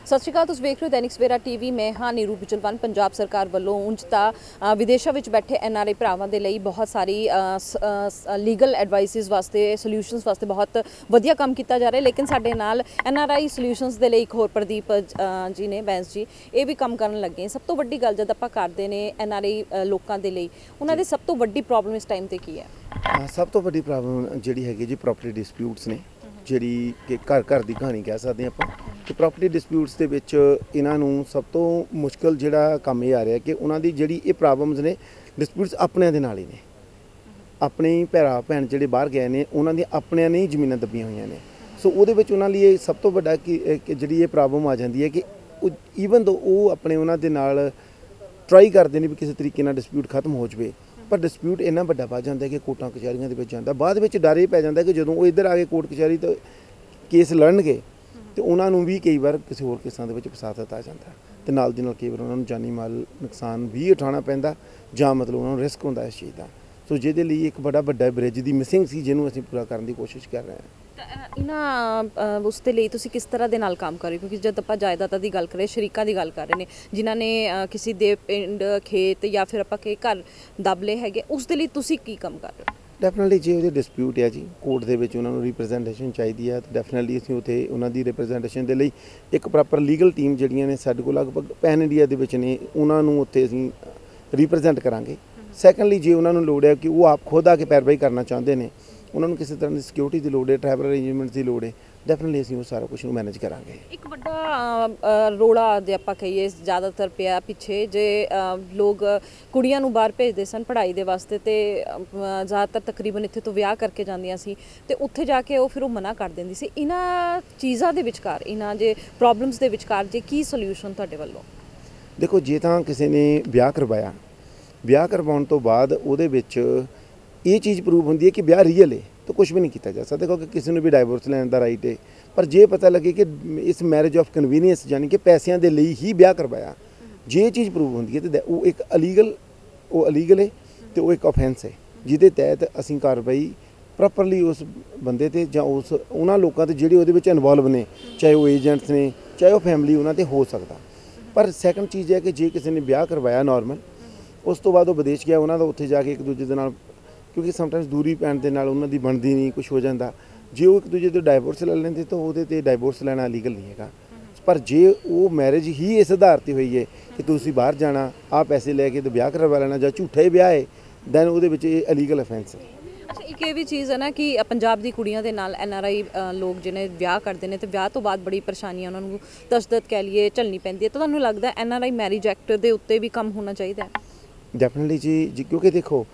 सत श्री अकाल, तुसीं वेख रहे हो दैनिक सवेरा टीवी। मैं हाँ नीरू बिजलवन। पंजाब सरकार वालों ਉਂਝ ਤਾਂ विदेशों में बैठे NRI ਭਰਾਵਾਂ ਦੇ ਲਈ बहुत सारी लीगल एडवाइसिस वास्ते सॉल्यूशंस वास्ते बहुत ਵਧੀਆ ਕੰਮ ਕੀਤਾ ਜਾ ਰਿਹਾ, लेकिन ਸਾਡੇ ਨਾਲ NRI ਸੋਲੂਸ਼ਨਸ ਦੇ ਲਈ ਇੱਕ ਹੋਰ ਪ੍ਰਦੀਪ ਜੀ ਨੇ, ਬੈਂਸ ਜੀ, ਇਹ ਵੀ ਕੰਮ ਕਰਨ ਲੱਗੇ। ਸਭ ਤੋਂ ਵੱਡੀ ਗੱਲ ਜਦ ਆਪਾਂ ਕਰਦੇ ਨੇ NRI ਲੋਕਾਂ ਦੇ ਲਈ, ਉਹਨਾਂ ਦੀ ਸਭ ਤੋਂ ਵੱਡੀ ਪ੍ਰੋਬਲਮ ਇਸ ਟਾਈਮ ਤੇ ਕੀ ਹੈ? ਸਭ ਤੋਂ ਵੱਡੀ ਪ੍ਰੋਬਲਮ ਜਿਹੜੀ ਹੈਗੀ ਜੀ ਪ੍ਰੋਪਰਟੀ ਡਿਸਪਿਊਟਸ ਨੇ, ਜਿਹੜੀ ਕਿ ਘਰ ਘਰ ਦੀ ਕਹਾਣੀ ਕਹਿ ਸਕਦੇ ਹਾਂ ਆਪਾਂ। ਕਿ ਪ੍ਰੋਪਰਟੀ ਡਿਸਪਿਊਟਸ ਦੇ ਵਿੱਚ ਇਹਨਾਂ ਨੂੰ ਸਭ ਤੋਂ ਮੁਸ਼ਕਲ ਜਿਹੜਾ ਕੰਮ ਇਹ ਆ ਰਿਹਾ ਕਿ ਉਹਨਾਂ ਦੀ ਜਿਹੜੀ ਇਹ ਪ੍ਰੋਬਲਮਸ ਨੇ, ਡਿਸਪਿਊਟਸ ਆਪਣਿਆਂ ਦੇ ਨਾਲ ਹੀ ਨੇ। ਆਪਣੇ ਭਰਾ ਭੈਣ ਜਿਹੜੇ ਬਾਹਰ ਗਏ ਨੇ, ਉਹਨਾਂ ਦੀਆਂ ਆਪਣਿਆਂ ਨੇ ਹੀ ਜ਼ਮੀਨਾਂ ਦੱਬੀਆਂ ਹੋਈਆਂ ਨੇ। ਸੋ ਉਹਦੇ ਵਿੱਚ ਉਹਨਾਂ ਲਈ ਇਹ ਸਭ ਤੋਂ ਵੱਡਾ ਕਿ ਜਿਹੜੀ ਇਹ ਪ੍ਰੋਬਲਮ ਆ ਜਾਂਦੀ ਹੈ ਕਿ ਈਵਨ ਦੋ ਉਹ ਆਪਣੇ ਉਹਨਾਂ ਦੇ ਨਾਲ ਟਰਾਈ ਕਰਦੇ ਨੇ ਵੀ ਕਿਸੇ ਤਰੀਕੇ ਨਾਲ ਡਿਸਪਿਊਟ ਖਤਮ ਹੋ ਜਾਵੇ, ਪਰ ਡਿਸਪਿਊਟ ਇੰਨਾ ਵੱਡਾ ਵੱਧ ਜਾਂਦਾ ਕਿ ਕੋਰਟਾਂ ਕਚਹਿਰੀਆਂ ਦੇ ਵਿੱਚ ਜਾਂਦਾ। ਬਾਅਦ ਵਿੱਚ ਡਰ ਇਹ ਪੈ ਜਾਂਦਾ ਕਿ ਜਦੋਂ ਉਹ ਇੱਧਰ ਆ ਕੇ ਕੋਰਟ ਕਚਹਿਰੀ ਤੋਂ ਕੇਸ ਲੜਨਗੇ ਤੇ ਉਹਨਾਂ ਨੂੰ ਵੀ ਕਈ ਵਾਰ ਕਿਸੇ ਹੋਰ ਕੇਸਾਂ ਦੇ ਵਿੱਚ ਫਸਾ ਦਿੱਤਾ ਜਾਂਦਾ, ਤੇ ਨਾਲ ਦੀ ਨਾਲ ਕਈ ਵਾਰ ਉਹਨਾਂ ਨੂੰ ਜਾਨੀ ਮਾਲ ਨੁਕਸਾਨ ਵੀ ਉਠਾਉਣਾ ਪੈਂਦਾ, ਜਾਂ ਮਤਲਬ ਉਹਨਾਂ ਨੂੰ ਰਿਸਕ ਹੁੰਦਾ ਇਸ ਚੀਜ਼ ਦਾ। ਸੋ ਜਿਹਦੇ ਲਈ ਇੱਕ ਬੜਾ ਵੱਡਾ ਬ੍ਰਿਜ ਦੀ ਮਿਸਿੰਗ ਸੀ, ਜਿਹਨੂੰ ਅਸੀਂ ਪੂਰਾ ਕਰਨ ਦੀ ਕੋਸ਼ਿਸ਼ ਕਰ ਰਹੇ ਹਾਂ। ਇਹਨਾਂ ਉਸ ਦੇ ਲਈ ਤੁਸੀਂ ਕਿਸ ਤਰ੍ਹਾਂ ਦੇ ਨਾਲ ਕੰਮ ਕਰ ਰਹੇ ਹੋ? ਕਿਉਂਕਿ ਜਦ ਆਪਾਂ ਜਾਇਦਾਦਾਂ ਦੀ ਗੱਲ ਕਰੇ, ਸ਼ਰੀਕਾਂ ਦੀ ਗੱਲ ਕਰ ਰਹੇ ਨੇ, ਜਿਨ੍ਹਾਂ ਨੇ ਕਿਸੇ ਦੇ ਪਿੰਡ ਖੇਤ ਜਾਂ ਫਿਰ ਆਪਾਂ ਕਿ ਘਰ ਦਬਲੇ ਹੈਗੇ, ਉਸ ਦੇ ਲਈ ਤੁਸੀਂ ਕੀ ਕੰਮ ਕਰ ਰਹੇ ਹੋ? ਡੈਫੀਨਿਟਲੀ ਜੇ ਉਹਦੇ ਡਿਸਪਿਊਟ ਹੈ ਜੀ, ਕੋਰਟ ਦੇ ਵਿੱਚ ਉਹਨਾਂ ਨੂੰ ਰਿਪਰੈਜ਼ੈਂਟੇਸ਼ਨ ਚਾਹੀਦੀ ਹੈ, ਤਾਂ ਡੈਫੀਨਿਟਲੀ ਅਸੀਂ ਉੱਥੇ ਉਹਨਾਂ ਦੀ ਰਿਪਰੈਜ਼ੈਂਟੇਸ਼ਨ ਦੇ ਲਈ ਇੱਕ ਪ੍ਰੋਪਰ ਲੀਗਲ ਟੀਮ ਜਿਹੜੀਆਂ ਨੇ ਸਾਡੇ ਕੋਲ ਲਗਭਗ ਪੈਨ ਇੰਡੀਆ ਦੇ ਵਿੱਚ ਨੇ, ਉਹਨਾਂ ਨੂੰ ਉੱਥੇ ਅਸੀਂ ਰਿਪਰੈਜ਼ੈਂਟ ਕਰਾਂਗੇ। ਸੈਕੰਡਲੀ ਜੇ ਉਹਨਾਂ ਨੂੰ ਲੋੜ ਹੈ ਕਿ ਉਹ ਆਪ ਖੁਦ ਆ ਕੇ ਪੈਰਵਾਈ ਕਰਨਾ ਚਾਹੁੰਦੇ ਨੇ, ਉਹਨਾਂ ਨੂੰ ਕਿਸੇ ਤਰ੍ਹਾਂ ਦੀ ਸਿਕਿਉਰਿਟੀ ਦੀ ਲੋੜ ਹੈ, ਟਰੈਵਲ ਅਰੇਂਜਮੈਂਟਸ ਦੀ ਲੋੜ ਹੈ, ਡੈਫੀਨਿਟਲੀ ਅਸੀਂ ਉਹ ਸਾਰਾ ਕੁਝ ਨੂੰ ਮੈਨੇਜ ਕਰਾਂਗੇ। ਇੱਕ ਵੱਡਾ ਰੋਲਾ ਜੇ ਆਪਾਂ ਕਹੀਏ ਜ਼ਿਆਦਾਤਰ ਪਿਆ ਪਿੱਛੇ, ਜੇ ਲੋਕ ਕੁੜੀਆਂ ਨੂੰ ਬਾਹਰ ਭੇਜਦੇ ਸਨ ਪੜ੍ਹਾਈ ਦੇ ਵਾਸਤੇ, ਤੇ ਜ਼ਿਆਦਾਤਰ ਤਕਰੀਬਨ ਇੱਥੇ ਤੋਂ ਵਿਆਹ ਕਰਕੇ ਜਾਂਦੀਆਂ ਸੀ, ਤੇ ਉੱਥੇ ਜਾ ਕੇ ਉਹ ਫਿਰ ਉਹ ਮਨਾ ਕਰ ਦਿੰਦੀ ਸੀ। ਇਹਨਾਂ ਚੀਜ਼ਾਂ ਦੇ ਵਿਚਕਾਰ, ਇਹਨਾਂ ਜੇ ਪ੍ਰੋਬਲਮਸ ਦੇ ਵਿਚਕਾਰ ਜੇ ਕੀ ਸੋਲਿਊਸ਼ਨ ਤੁਹਾਡੇ ਵੱਲੋਂ? ਦੇਖੋ, ਜੇ ਤਾਂ ਕਿਸੇ ਨੇ ਵਿਆਹ ਕਰਵਾਇਆ, ਵਿਆਹ ਕਰਵਾਉਣ ਤੋਂ ਬਾਅਦ ਉਹਦੇ ਵਿੱਚ ਇਹ ਚੀਜ਼ ਪ੍ਰੂਵ ਹੁੰਦੀ ਹੈ ਕਿ ਵਿਆਹ ਰੀਅਲ ਹੈ, ਤਾਂ ਕੁਝ ਵੀ ਨਹੀਂ ਕੀਤਾ ਜਾ ਸਕਦਾ, ਕਿਉਂਕਿ ਕਿਸੇ ਨੂੰ ਵੀ ਡਾਈਵੋਰਸ ਲੈਣ ਦਾ ਰਾਈਟ ਹੈ। ਪਰ ਜੇ ਪਤਾ ਲੱਗੇ ਕਿ ਇਸ ਮੈਰਿਜ ਆਫ ਕਨਵੀਨੀਅੰਸ, ਯਾਨੀ ਕਿ ਪੈਸਿਆਂ ਦੇ ਲਈ ਹੀ ਵਿਆਹ ਕਰਵਾਇਆ, ਜੇ ਇਹ ਚੀਜ਼ ਪ੍ਰੂਵ ਹੁੰਦੀ ਹੈ ਤਾਂ ਉਹ ਇੱਕ ਅਲੀਗਲ ਹੈ, ਤੇ ਉਹ ਇੱਕ ਆਫੈਂਸ ਹੈ, ਜਿਹਦੇ ਤਹਿਤ ਅਸੀਂ ਕਾਰਵਾਈ ਪ੍ਰੋਪਰਲੀ ਉਸ ਬੰਦੇ ਤੇ ਜਾਂ ਉਹਨਾਂ ਲੋਕਾਂ ਤੇ ਜਿਹੜੇ ਉਹਦੇ ਵਿੱਚ ਇਨਵੋਲਵ ਨੇ, ਚਾਹੇ ਉਹ ਏਜੰਟਸ ਨੇ, ਚਾਹੇ ਉਹ ਫੈਮਿਲੀ, ਉਹਨਾਂ ਤੇ ਹੋ ਸਕਦਾ। ਪਰ ਸੈਕੰਡ ਚੀਜ਼ ਹੈ ਕਿ ਜੇ ਕਿਸੇ ਨੇ ਵਿਆਹ ਕਰਵਾਇਆ ਨਾਰਮਲ, ਉਸ ਤੋਂ ਬਾਅਦ ਉਹ ਵਿਦੇਸ਼ ਗਿਆ, ਉਹਨਾਂ ਦਾ ਉੱਥੇ ਜਾ ਕੇ ਇੱਕ ਦੂਜੇ ਦੇ ਨਾਲ, ਕਿਉਂਕਿ ਸਮਟਾਈਮਸ ਦੂਰੀ ਪੈਣ ਦੇ ਨਾਲ ਉਹਨਾਂ ਦੀ ਬਣਦੀ ਨਹੀਂ, ਕੁਝ ਹੋ ਜਾਂਦਾ, ਜੇ ਉਹ ਇੱਕ ਦੂਜੇ ਤੋਂ ਡਾਈਵੋਰਸ ਲੈ ਲੈਂਦੇ ਤਾਂ ਉਹਦੇ 'ਤੇ ਡਾਈਵੋਰਸ ਲੈਣਾ ਲੀਗਲ ਨਹੀਂ ਹੈਗਾ। ਪਰ ਜੇ ਉਹ ਮੈਰਿਜ ਹੀ ਇਸ ਆਧਾਰ 'ਤੇ ਹੋਈ ਹੈ ਕਿ ਤੁਸੀਂ ਬਾਹਰ ਜਾਣਾ, ਆਹ ਪੈਸੇ ਲੈ ਕੇ ਤੇ ਵਿਆਹ ਕਰਵਾ ਲੈਣਾ, ਜਾਂ ਝੂਠਾ ਹੀ ਵਿਆਹ ਹੈ, ਦੈਨ ਉਹਦੇ ਵਿੱਚ ਇਹ ਇਲੀਗਲ ਅਫੈਂਸ ਹੈ। ਅੱਛਾ, ਇੱਕ ਇਹ ਵੀ ਚੀਜ਼ ਹੈ ਨਾ ਕਿ ਪੰਜਾਬ ਦੀ ਕੁੜੀਆਂ ਦੇ ਨਾਲ NRI ਲੋਕ ਜਿਹਨੇ ਵਿਆਹ ਕਰਦੇ ਨੇ, ਤੇ ਵਿਆਹ ਤੋਂ ਬਾਅਦ ਬੜੀ ਪਰੇਸ਼ਾਨੀਆਂ ਉਹਨਾਂ ਨੂੰ ਤਸ਼ੱਦਦ ਕਹਿ ਲਈਏ ਝੱਲਣੀ ਪੈਂਦੀ ਹੈ, ਤਾਂ ਤੁਹਾਨੂੰ ਲੱਗਦਾ NRI ਮੈਰਿਜ ਐਕਟ ਦੇ ਉੱਤੇ ਵੀ ਕੰਮ ਹੋਣਾ ਚਾਹੀਦਾ ਹੈ? ਡੈਫੀਨਿਟਲੀ ਜੀ, ਕਿਉਂਕਿ ਦੇਖੋ,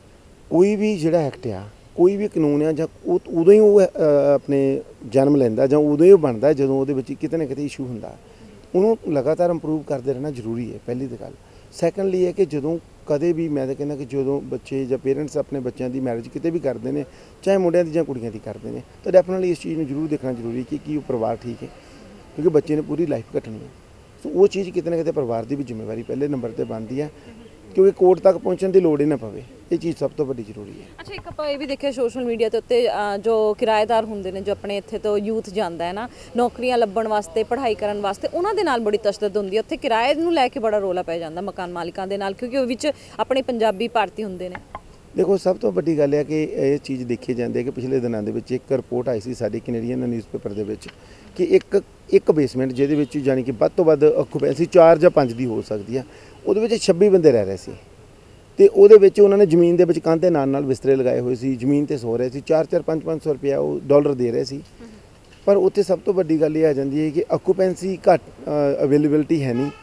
ਕੋਈ ਵੀ ਜਿਹੜਾ ਐਕਟ ਆ, ਕੋਈ ਵੀ ਕਾਨੂੰਨ ਆ, ਜਾਂ ਉਦੋਂ ਹੀ ਉਹ ਆਪਣੇ ਜਨਮ ਲੈਂਦਾ, ਜਾਂ ਉਦੋਂ ਹੀ ਉਹ ਬਣਦਾ ਜਦੋਂ ਉਹਦੇ ਵਿੱਚ ਕਿਤੇ ਨਾ ਕਿਤੇ ਇਸ਼ੂ ਹੁੰਦਾ। ਉਹਨੂੰ ਲਗਾਤਾਰ ਇੰਪਰੂਵ ਕਰਦੇ ਰਹਿਣਾ ਜ਼ਰੂਰੀ ਹੈ, ਪਹਿਲੀ ਤਾਂ ਗੱਲ। ਸੈਕੰਡਲੀ ਹੈ ਕਿ ਜਦੋਂ ਕਦੇ ਵੀ, ਮੈਂ ਤਾਂ ਕਹਿੰਦਾ ਕਿ ਜਦੋਂ ਬੱਚੇ ਜਾਂ ਪੇਰੈਂਟਸ ਆਪਣੇ ਬੱਚਿਆਂ ਦੀ ਮੈਰਿਜ ਕਿਤੇ ਵੀ ਕਰਦੇ ਨੇ, ਚਾਹੇ ਮੁੰਡਿਆਂ ਦੀ ਜਾਂ ਕੁੜੀਆਂ ਦੀ ਕਰਦੇ ਨੇ, ਤਾਂ ਡੈਫੀਨਿਟਲੀ ਇਸ ਚੀਜ਼ ਨੂੰ ਜ਼ਰੂਰ ਦੇਖਣਾ ਜ਼ਰੂਰੀ ਕਿ ਉਹ ਪਰਿਵਾਰ ਠੀਕ ਹੈ, ਕਿਉਂਕਿ ਬੱਚੇ ਨੇ ਪੂਰੀ ਲਾਈਫ ਕੱਟਣੀ ਹੈ। ਸੋ ਉਹ ਚੀਜ਼ ਕਿਤੇ ਨਾ ਕਿਤੇ ਪਰਿਵਾਰ ਦੀ ਵੀ ਜ਼ਿੰਮੇਵਾਰੀ ਪਹਿਲੇ ਨੰਬਰ 'ਤੇ ਬਣਦੀ ਹੈ, ਕਿਉਂਕਿ ਕੋਰਟ ਤੱਕ ਪਹੁੰਚਣ ਦੀ ਲੋੜ ਹੀ ਨਾ ਪਵੇ। ਇਹ ਚੀਜ਼ ਸਭ ਤੋਂ ਵੱਡੀ ਜ਼ਰੂਰੀ ਹੈ। ਅੱਛਾ, ਇੱਕ ਆਪਾਂ ਇਹ ਵੀ ਦੇਖਿਆ ਸੋਸ਼ਲ ਮੀਡੀਆ ਦੇ ਉੱਤੇ, ਜੋ ਕਿਰਾਏਦਾਰ ਹੁੰਦੇ ਨੇ, ਜੋ ਆਪਣੇ ਇੱਥੇ ਤੋਂ ਯੂਥ ਜਾਂਦਾ ਹੈ ਨਾ ਨੌਕਰੀਆਂ ਲੱਭਣ ਵਾਸਤੇ, ਪੜ੍ਹਾਈ ਕਰਨ ਵਾਸਤੇ, ਉਹਨਾਂ ਦੇ ਨਾਲ ਬੜੀ ਤਸ਼ੱਦਦ ਹੁੰਦੀ ਹੈ। ਉੱਥੇ ਕਿਰਾਏ ਨੂੰ ਲੈ ਕੇ ਬੜਾ ਰੌਲਾ ਪੈ ਜਾਂਦਾ ਮਕਾਨ ਮਾਲਿਕਾਂ ਦੇ ਨਾਲ, ਕਿਉਂਕਿ ਉਹ ਵਿੱਚ ਆਪਣੇ ਪੰਜਾਬੀ ਭਾਰਤੀ ਹੁੰਦੇ ਨੇ। ਦੇਖੋ, ਸਭ ਤੋਂ ਵੱਡੀ ਗੱਲ ਹੈ ਕਿ ਇਹ ਚੀਜ਼ ਦੇਖੀ ਜਾਂਦੀ ਹੈ ਕਿ ਪਿਛਲੇ ਦਿਨਾਂ ਦੇ ਵਿੱਚ ਇੱਕ ਰਿਪੋਰਟ ਆਈ ਸੀ ਸਾਡੇ ਕੈਨੇਡੀਅਨ ਨਿਊਜ਼ਪੇਪਰ ਦੇ ਵਿੱਚ ਕਿ ਇੱਕ ਬੇਸਮੈਂਟ, ਜਿਹਦੇ ਵਿੱਚ ਯਾਨੀ ਕਿ ਵੱਧ ਤੋਂ ਵੱਧ ਆਕੂਪੈਂਸੀ 4 ਜਾਂ 5 ਦੀ ਹੋ ਸਕਦੀ ਆ, ਉਹਦੇ ਵਿੱਚ 26 ਬੰਦੇ ਰਹਿ ਰਹੇ ਸੀ, ਤੇ ਉਹਦੇ ਵਿੱਚ ਉਹਨਾਂ ਨੇ ਜ਼ਮੀਨ ਦੇ ਵਿੱਚ ਕੰਧ ਦੇ ਨਾਲ ਬਿਸਤਰੇ ਲਗਾਏ ਹੋਏ ਸੀ, ਜ਼ਮੀਨ ਤੇ ਸੋ ਰਹੇ ਸੀ, 4-4 5-500 ਰੁਪਇਆ ਉਹ ਡਾਲਰ ਦੇ ਰਹੇ ਸੀ। ਪਰ ਉੱਥੇ ਸਭ ਤੋਂ ਵੱਡੀ ਗੱਲ ਇਹ ਆ ਜਾਂਦੀ ਹੈ ਕਿ ਆਕੂਪੈਂਸੀ ਘੱਟ ਅਵੇਲੇਬਿਲਟੀ ਹੈ ਨਹੀਂ,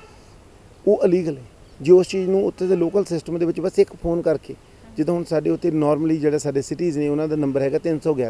ਉਹ ਅਲੀਗਲ ਹੈ। ਜੇ ਉਸ ਚੀਜ਼ ਨੂੰ ਉੱਥੇ ਦੇ ਲੋਕਲ ਸਿਸਟਮ ਦੇ ਵਿੱਚ ਬਸ ਇੱਕ ਫੋਨ ਕਰਕੇ, ਜਿੱਦਾਂ ਹੁਣ ਸਾਡੇ ਉੱਥੇ ਨਾਰਮਲੀ ਜਿਹੜਾ ਸਾਡੇ ਸਿਟੀਜ਼ ਨੇ, ਉਹਨਾਂ ਦਾ ਨੰਬਰ ਹੈਗਾ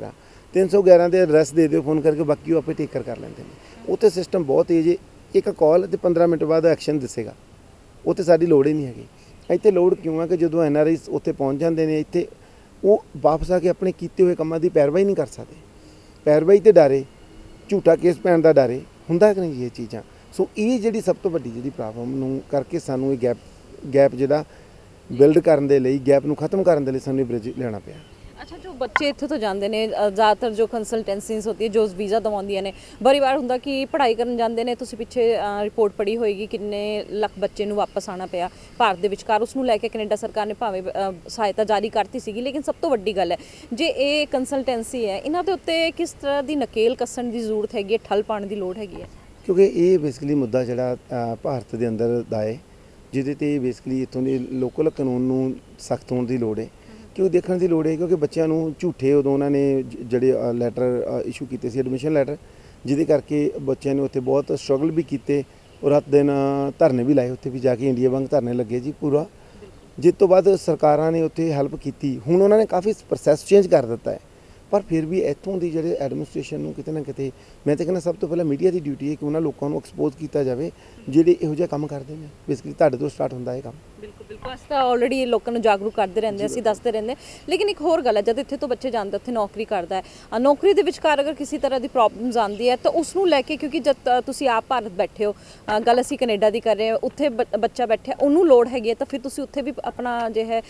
311 ਦੇ ਐਡਰੈਸ ਦੇ ਦਿਓ ਫੋਨ ਕਰਕੇ, ਬਾਕੀ ਉਹ ਆਪੇ ਟੇਕਰ ਕਰ ਲੈਂਦੇ ਨੇ। ਉੱਥੇ ਸਿਸਟਮ ਬਹੁਤ ਤੇਜ਼ ਹੈ, ਇੱਕ ਕਾਲ ਤੇ 15 ਮਿੰਟ ਬਾਅਦ ਐਕਸ਼ਨ ਦੱਸੇਗਾ। ਉੱਥੇ ਸਾਡੀ ਲੋੜ ਹੀ ਨਹੀਂ ਹੈਗੀ। ਇੱਥੇ ਲੋੜ ਕਿਉਂ ਹੈ ਕਿ ਜਦੋਂ NRI ਉੱਥੇ ਪਹੁੰਚ ਜਾਂਦੇ ਨੇ, ਇੱਥੇ ਉਹ ਵਾਪਸ ਆ ਕੇ ਆਪਣੇ ਕੀਤੇ ਹੋਏ ਕੰਮਾਂ ਦੀ ਪੈਰਵਾਈ ਨਹੀਂ ਕਰ ਸਕਦੇ। ਪੈਰਵਾਈ ਤੇ ਡਰੇ, ਝੂਠਾ ਕੇਸ ਪੈਣ ਦਾ ਡਰੇ, ਹੁੰਦਾ ਕਿ ਨਹੀਂ ਇਹ ਚੀਜ਼ਾਂ। ਸੋ ਇਹ ਜਿਹੜੀ ਸਭ ਤੋਂ ਵੱਡੀ ਜਿਹੜੀ ਪ੍ਰੋਬਲਮ ਨੂੰ ਕਰਕੇ ਸਾਨੂੰ ਇਹ ਗੈਪ ਜਿਹੜਾ ਬਿਲਡ ਕਰਨ ਦੇ ਲਈ, ਗੈਪ ਨੂੰ ਖਤਮ ਕਰਨ ਦੇ ਲਈ ਸਾਨੂੰ ਬ੍ਰਿਜ ਲੈਣਾ ਪਿਆ। ਅੱਛਾ, ਜੋ ਬੱਚੇ ਇੱਥੇ ਤੋਂ ਜਾਂਦੇ ਨੇ ਜ਼ਿਆਦਾਤਰ ਜੋ ਕੰਸਲਟੈਂਸੀਜ਼ ਹੁੰਦੀ ਹੈ, ਜੋ ਵੀਜ਼ਾ ਦਵਾਉਂਦੀਆਂ ਨੇ, ਬੜੀ ਵਾਰ ਹੁੰਦਾ ਕਿ ਪੜ੍ਹਾਈ ਕਰਨ ਜਾਂਦੇ ਨੇ, ਤੁਸੀਂ ਪਿੱਛੇ ਰਿਪੋਰਟ ਪੜ੍ਹੀ ਹੋਏਗੀ ਕਿੰਨੇ ਲੱਖ ਬੱਚੇ ਨੂੰ ਵਾਪਸ ਆਉਣਾ ਪਿਆ ਭਾਰਤ ਦੇ ਵਿਚਕਾਰ। ਉਸ ਨੂੰ ਲੈ ਕੇ ਕੈਨੇਡਾ ਸਰਕਾਰ ਨੇ ਭਾਵੇਂ ਸਹਾਇਤਾ ਜਾਰੀ ਕਰਤੀ ਸੀਗੀ, ਲੇਕਿਨ ਸਭ ਤੋਂ ਵੱਡੀ ਗੱਲ ਹੈ ਜੇ ਇਹ ਕੰਸਲਟੈਂਸੀ ਹੈ, ਇਹਨਾਂ ਦੇ ਉੱਤੇ ਕਿਸ ਤਰ੍ਹਾਂ ਦੀ ਨਕੇਲ ਕੱਸਣ ਦੀ ਜ਼ਰੂਰਤ ਹੈਗੀ ਹੈ, ਠੱਲ ਪਾਉਣ ਦੀ ਲੋੜ ਹੈਗੀ ਹੈ? ਕਿਉਂਕਿ ਇਹ ਬੇਸਿਕਲੀ ਮੁੱਦਾ ਜਿਹੜਾ ਭਾਰਤ ਦੇ ਅੰਦਰ ਦਾ ਹੈ, ਜਿਹਦੇ ਤੇ ਬੇਸਿਕਲੀ ਇੱਥੋਂ ਦੇ ਲੋਕਲ ਕਾਨੂੰਨ ਨੂੰ ਸਖਤ ਹੋਣ ਦੀ ਲੋੜ ਹੈ, ਕਿ ਉਹ ਦੇਖਣ ਦੀ ਲੋੜ ਹੈ। ਕਿਉਂਕਿ ਬੱਚਿਆਂ ਨੂੰ ਝੂਠੇ ਉਦੋਂ ਉਹਨਾਂ ਨੇ ਜਿਹੜੇ ਲੈਟਰ ਇਸ਼ੂ ਕੀਤੇ ਸੀ, ਐਡਮਿਸ਼ਨ ਲੈਟਰ, ਜਿਹਦੇ ਕਰਕੇ ਬੱਚਿਆਂ ਨੇ ਉੱਥੇ ਬਹੁਤ ਸਟਰਗਲ ਵੀ ਕੀਤੇ ਔਰ ਰਾਤ ਦਿਨ ਧਰਨੇ ਵੀ ਲਾਏ, ਉੱਥੇ ਵੀ ਜਾ ਕੇ ਇੰਡੀਆ ਵਾਂਗ ਧਰਨੇ ਲੱਗੇ ਜੀ ਪੂਰਾ। ਜਿਸ ਤੋਂ ਬਾਅਦ ਸਰਕਾਰਾਂ ਨੇ ਉੱਥੇ ਹੈਲਪ ਕੀਤੀ, ਹੁਣ ਉਹਨਾਂ ਨੇ ਕਾਫੀ ਪ੍ਰੋਸੈਸ ਚੇਂਜ ਕਰ ਦਿੱਤਾ ਹੈ, ਪਰ ਫਿਰ ਵੀ ਇੱਥੋਂ ਦੀ ਜਿਹੜੇ ਐਡਮਿਨਿਸਟ੍ਰੇਸ਼ਨ ਨੂੰ ਕਿਤੇ ਨਾ ਕਿਤੇ, ਮੈਂ ਤਾਂ ਕਹਿੰਦਾ ਸਭ ਤੋਂ ਪਹਿਲਾਂ ਮੀਡੀਆ ਦੀ ਡਿਊਟੀ ਹੈ ਕਿ ਉਹਨਾਂ ਲੋਕਾਂ ਨੂੰ ਐਕਸਪੋਜ਼ ਕੀਤਾ ਜਾਵੇ ਜਿਹੜੇ ਇਹੋ ਜਿਹਾ ਕੰਮ ਕਰਦੇ ਨੇ। ਬੇਸਿਕਲੀ ਤੁਹਾਡੇ ਤੋਂ ਸਟਾਰਟ ਹੁੰਦਾ ਇਹ ਕੰਮ। ਬਿਲਕੁਲ ਬਿਲਕੁਲ, ਅਸੀਂ ਤਾਂ ਆਲਰੇਡੀ ਲੋਕਾਂ ਨੂੰ ਜਾਗਰੂਕ ਕਰਦੇ ਰਹਿੰਦੇ, ਅਸੀਂ ਦੱਸਦੇ ਰਹਿੰਦੇ। ਲੇਕਿਨ ਇੱਕ ਹੋਰ ਗੱਲ ਹੈ, ਜਦ ਇੱਥੇ ਤੋਂ ਬੱਚੇ ਜਾਂਦੇ ਉੱਥੇ ਨੌਕਰੀ ਕਰਦਾ ਹੈ, ਨੌਕਰੀ ਦੇ ਵਿਚਕਾਰ ਅਗਰ ਕਿਸੇ ਤਰ੍ਹਾਂ ਦੀ ਪ੍ਰੋਬਲਮਸ ਆਉਂਦੀ ਹੈ ਤਾਂ ਉਸ ਨੂੰ ਲੈ ਕੇ, ਕਿਉਂਕਿ ਜਦ ਤੁਸੀਂ ਆਪ ਭਾਰਤ ਬੈਠੇ ਹੋ, ਗੱਲ ਅਸੀਂ ਕੈਨੇਡਾ ਦੀ ਕਰ ਰਹੇ ਹਾਂ, ਉੱਥੇ ਬੱਚਾ ਬੈਠਿਆ, ਉਹਨੂੰ ਲੋੜ ਹੈਗੀ ਹੈ, ਤਾਂ ਫਿਰ ਤੁਸੀਂ ਉੱਥੇ ਵੀ ਆਪਣਾ ਜੇ ਹੈ,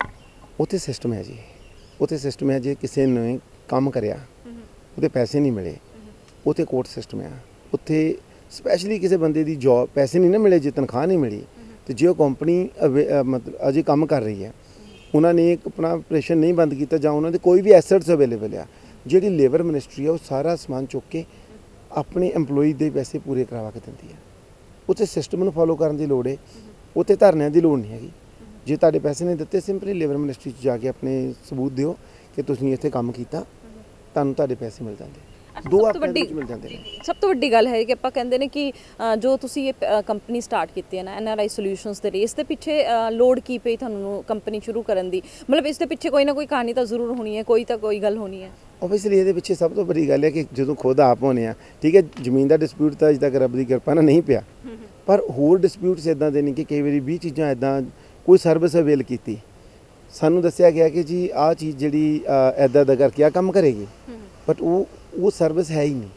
ਉੱਥੇ ਸਿਸਟਮ ਹੈ ਜੀ, ਉੱਥੇ ਸਿਸਟਮ ਹੈ, ਜੇ ਕਿਸੇ ਨੇ ਕੰਮ ਕਰਿਆ ਉਹਦੇ ਪੈਸੇ ਨਹੀਂ ਮਿਲੇ, ਉੱਥੇ ਕੋਰਟ ਸਿਸਟਮ ਆ। ਉੱਥੇ ਸਪੈਸ਼ਲੀ ਕਿਸੇ ਬੰਦੇ ਦੀ ਜੌਬ ਪੈਸੇ ਨਹੀਂ ਨਾ ਮਿਲੇ, ਜੇ ਤਨਖਾਹ ਨਹੀਂ ਮਿਲੀ, ਤੇ ਜੇ ਉਹ ਕੰਪਨੀ ਮਤਲਬ ਅਜੇ ਕੰਮ ਕਰ ਰਹੀ ਹੈ, ਉਹਨਾਂ ਨੇ ਇੱਕ ਆਪਣਾ ਆਪਰੇਸ਼ਨ ਨਹੀਂ ਬੰਦ ਕੀਤਾ, ਜਾਂ ਉਹਨਾਂ ਦੇ ਕੋਈ ਵੀ ਐਸੈਟਸ ਅਵੇਲੇਬਲ ਆ, ਜਿਹੜੀ ਲੇਬਰ ਮਿਨਿਸਟਰੀ ਆ ਉਹ ਸਾਰਾ ਸਮਾਨ ਚੁੱਕ ਕੇ ਆਪਣੇ EMPLOYE ਦੇ ਪੈਸੇ ਪੂਰੇ ਕਰਵਾ ਕੇ ਦਿੰਦੀ ਹੈ। ਉੱਥੇ ਸਿਸਟਮ ਨੂੰ ਫੋਲੋ ਕਰਨ ਦੀ ਲੋੜ ਹੈ, ਉੱਥੇ ਧਰਨਿਆਂ ਦੀ ਲੋੜ ਨਹੀਂ ਹੈਗੀ। ਜੇ ਤੁਹਾਡੇ ਪੈਸੇ ਨਹੀਂ ਦਿੱਤੇ, ਸਿੰਪਲੀ ਲੇਬਰ ਮਿਨਿਸਟਰੀ 'ਚ ਜਾ ਕੇ ਆਪਣੇ ਸਬੂਤ ਦਿਓ ਕਿ ਤੁਸੀਂ ਇੱਥੇ ਕੰਮ ਕੀਤਾ, ਤੁਹਾਨੂੰ ਤੁਹਾਡੇ ਪੈਸੇ ਮਿਲ ਜਾਂਦੇ। ਦੋ ਆਪਣੇ ਵਿੱਚ ਮਿਲ ਜਾਂਦੇ ਨੇ। ਸਭ ਤੋਂ ਵੱਡੀ ਗੱਲ ਹੈ ਕਿ ਆਪਾਂ ਕਹਿੰਦੇ ਨੇ ਕਿ ਜੋ ਤੁਸੀਂ ਇਹ ਕੰਪਨੀ ਸਟਾਰਟ ਕੀਤੀ ਹੈ ਨਾ, NRI ਸੋਲਿਊਸ਼ਨਸ ਦੇ ਲਈ, ਇਸ ਦੇ ਪਿੱਛੇ ਲੋੜ ਕੀ ਪਈ ਤੁਹਾਨੂੰ ਕੰਪਨੀ ਸ਼ੁਰੂ ਕਰਨ ਦੀ? ਮਤਲਬ ਇਸ ਦੇ ਪਿੱਛੇ ਕੋਈ ਨਾ ਕੋਈ ਕਹਾਣੀ ਤਾਂ ਜ਼ਰੂਰ ਹੋਣੀ ਹੈ, ਕੋਈ ਤਾਂ ਕੋਈ ਗੱਲ ਹੋਣੀ ਹੈ। ਓਬਵੀਅਸਲੀ ਇਹਦੇ ਪਿੱਛੇ ਸਭ ਤੋਂ ਵੱਡੀ ਗੱਲ ਹੈ ਕਿ ਜਦੋਂ ਖੁਦ ਆਪ ਹੋਣੇ ਆ, ਠੀਕ ਹੈ, ਜ਼ਮੀਨ ਦਾ ਡਿਸਪਿਊਟ ਤਾਂ ਅਜੇ ਤੱਕ ਰੱਬ ਦੀ ਕਿਰਪਾ ਨਾਲ ਨਹੀਂ ਪਿਆ, ਪਰ ਹੋਰ ਡਿਸਪਿਊਟਸ ਇੱਦਾਂ ਦੇ ਨੇ ਕਿ ਕਈ ਵਾਰੀ 20 ਚੀਜ਼ਾਂ ਇੱਦਾਂ, ਕੋਈ ਸਰਵਿਸ ਅਵੇਲ ਕੀਤੀ, ਸਾਨੂੰ ਦੱਸਿਆ ਗਿਆ ਕਿ ਜੀ ਆਹ ਚੀਜ਼ ਜਿਹੜੀ ਇੱਦਾਂ ਦਾ ਕਰਕੇ ਆ ਕੰਮ ਕਰੇਗੀ, ਬਟ ਉਹ ਸਰਵਿਸ ਹੈ ਹੀ ਨਹੀਂ,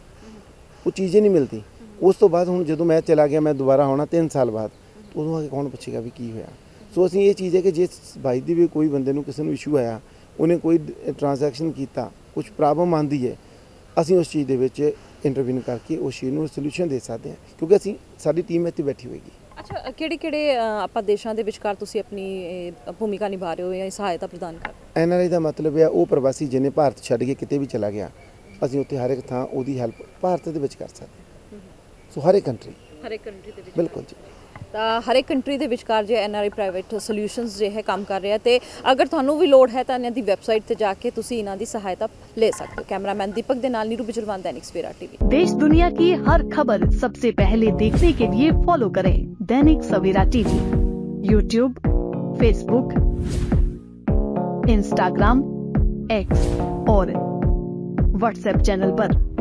ਉਹ ਚੀਜ਼ ਹੀ ਨਹੀਂ ਮਿਲਦੀ। ਉਸ ਤੋਂ ਬਾਅਦ ਹੁਣ ਜਦੋਂ ਮੈਂ ਚਲਾ ਗਿਆ, ਮੈਂ ਦੁਬਾਰਾ ਆਉਣਾ 3 ਸਾਲ ਬਾਅਦ, ਉਦੋਂ ਆ ਕੇ ਕੌਣ ਪੁੱਛੇਗਾ ਵੀ ਕੀ ਹੋਇਆ? ਸੋ ਅਸੀਂ ਇਹ ਚੀਜ਼ ਹੈ ਕਿ ਜੇ ਬਾਈ ਦੀ ਵੀ ਕੋਈ ਬੰਦੇ ਨੂੰ ਕਿਸੇ ਨੂੰ ਇਸ਼ੂ ਆਇਆ, ਉਹਨੇ ਕੋਈ ਟ੍ਰਾਂਜੈਕਸ਼ਨ ਕੀਤਾ, ਕੁਝ ਪ੍ਰੋਬਲਮ ਆਉਂਦੀ ਹੈ, ਅਸੀਂ ਉਸ ਚੀਜ਼ ਦੇ ਵਿੱਚ ਇੰਟਰਵੀਨ ਕਰਕੇ ਉਸ ਚੀਜ਼ ਨੂੰ ਸੋਲੂਸ਼ਨ ਦੇ ਸਕਦੇ ਹਾਂ, ਕਿਉਂਕਿ ਸਾਡੀ ਟੀਮ ਇੱਥੇ ਬੈਠੀ ਹੋਏਗੀ। ਅੱਛਾ, ਕਿਹੜੇ ਆਪਾਂ ਦੇਸ਼ਾਂ ਦੇ ਵਿਚਕਾਰ ਤੁਸੀਂ ਆਪਣੀ ਭੂਮਿਕਾ ਨਿਭਾ ਰਹੇ ਹੋ ਜਾਂ ਸਹਾਇਤਾ ਪ੍ਰਦਾਨ ਕਰ ਰਹੇ ਹੋ? NRI ਦਾ ਮਤਲਬ ਹੈ ਉਹ ਪ੍ਰਵਾਸੀ ਜਿਹਨੇ ਭਾਰਤ ਛੱਡ ਕੇ ਕਿਤੇ ਵੀ ਚਲਾ ਗਿਆ, ਅਸੀਂ ਉੱਥੇ ਹਰ ਇੱਕ ਥਾਂ ਉਹਦੀ ਹੈਲਪ ਭਾਰਤ ਦੇ ਵਿੱਚ ਕਰ ਸਕਦੇ ਹਾਂ। ਸੋ ਹਰ ਇੱਕ ਕੰਟਰੀ ਦੇ ਵਿੱਚ ਬਿਲਕੁਲ ਜੀ, ਤਾਂ ਹਰ ਇੱਕ ਕੰਟਰੀ ਦੇ ਵਿਚਕਾਰ ਜੇ NRI ਪ੍ਰਾਈਵੇਟ ਸੋਲਿਊਸ਼ਨਸ ਜੇ ਹੈ ਕੰਮ ਕਰ ਰਿਹਾ, ਤੇ ਅਗਰ ਤੁਹਾਨੂੰ ਵੀ ਲੋੜ ਹੈ ਤਾਂ ਇਹਨਾਂ ਦੀ ਵੈਬਸਾਈਟ ਤੇ ਜਾ ਕੇ ਤੁਸੀਂ ਇਹਨਾਂ ਦੀ ਸਹਾਇਤਾ ਲੈ ਸਕਦੇ ਹੋ। ਕੈਮਰਾਮੈਨ दीपक ਦੇ ਨਾਲ नीरू बिजलवान, दैनिक सवेरा टीवी। देश दुनिया की हर खबर सबसे पहले देखने के लिए फॉलो करें Dainik Savera TV, YouTube, Facebook, Instagram, X और WhatsApp चैनल पर।